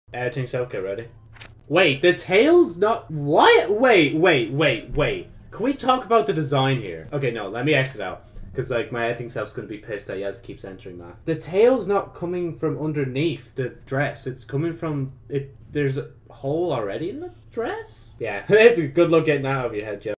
Editing self, get ready. Wait, the tail's not... What? Wait. Can we talk about the design here? Okay, no, let me exit out. Because, like, my editing self's gonna be pissed that Yaz keeps entering that. The tail's not coming from underneath the dress. It's coming from... There's a hole already in the dress? Yeah, good luck getting that out of your head, Joe.